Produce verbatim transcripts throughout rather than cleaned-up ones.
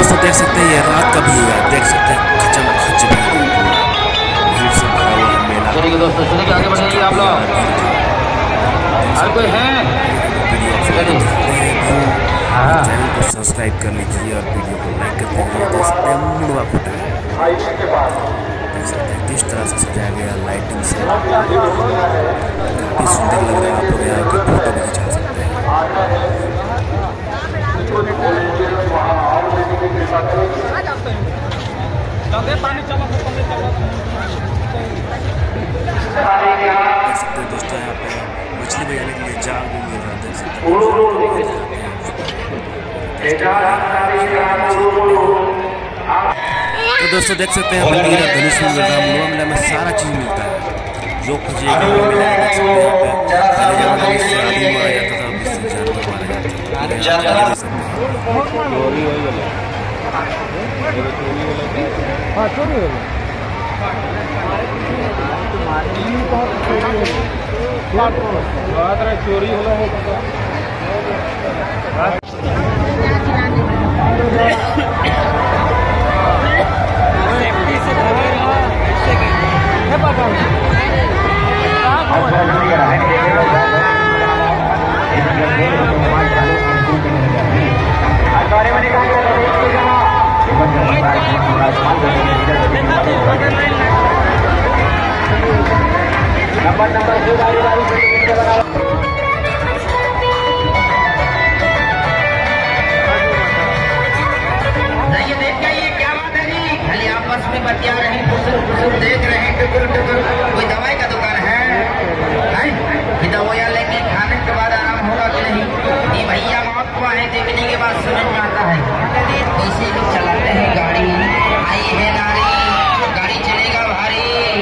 दोस्तों देख सकते हैं ये रात का व्यू है, देख सकते हैं खचम खच भीड़ से भरा हुआ मेला। चलिए दोस्तों चलिए आगे बढ़िए आप लोग, हर कोई है। चैनल को सब्सक्राइब कर लीजिए और वीडियो को लाइक कर दीजिए। देख सकते हैं मुड़वा फुटा है, देख सकते हैं किस तरह से सजाया गया लाइटिंग से, काफी सुंदर लग रहा है। आप लोग यहाँ के फोटो भी खिंचा सकते हैं। देख सकते हैं दोस्तों यहाँ पे मछली बजाने के लिए जाल भी मिल रहा है, देख सकते हैं। तो दोस्तों देख सकते हैं बलबीरा धनुष में मिल रहा है, मुड़वा मेला में सारा चीज मिलता है जो खोजिएगा वो मिलेगा। देख सकते हैं यहाँ पे पहले जमाने में श्राद्ध मारा जाता था, अब इससे जानवर मारा जाता है। चोरी होला नंबर नंबर आपस में बतिया रहे हैं, फुसुर फुसुर देख रहे हैं, टुकुर टुकुर। कोई दवाई का दुकान है, है? दवाइयाँ लेंगे, खाने के बाद आराम होगा कि नहीं? ये भैया मौत हुआ है देखने के बाद समझ में आता है कैसे लोग चलाते हैं गाड़ी। आई है नारी, गाड़ी चलेगा भारी।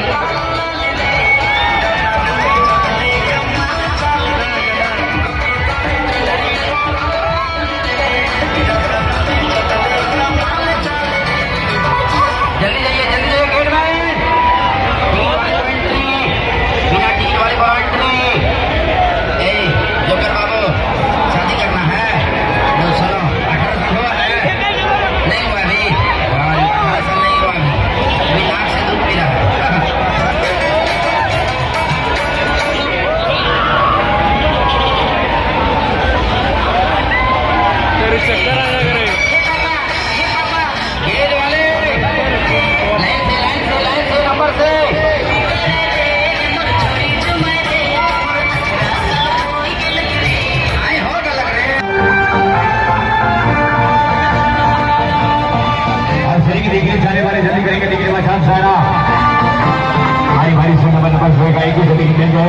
जल्दी जाइए जल्दी जाइए गेट में, बिना टिकट वाले बांट नहीं। ए जोकर बाबू शादी करना है? लो सुनो, अठारह साल हुआ है? नहीं हुआ अभी? अठारह साल नहीं हुआ अभी, अभी नाक से दूध पी रहा है। चक्कर आ जाएगा रे। गेट वाले लाइन से लाइन से लाइन से नंबर से आए हो क्या लग रहे हैं? और सही की देखिए जाने वाले जल्दी करेंगे, देखिए मचान सारा भाई भाई से नंबर नंबर से गाई को जल्दी देंगे।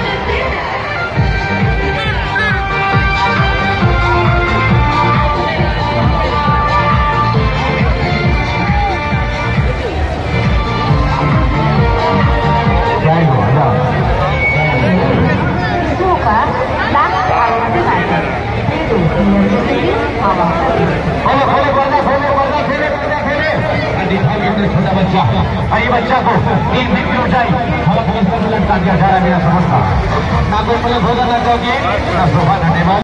छोटा बच्चा, अरे बच्चा को तीन दिन की ऊंचाई हवा लटका दिया जा रहा है। मेरा समझता ना कोई मतलब होगा ना, ना सोफा ना टेबल।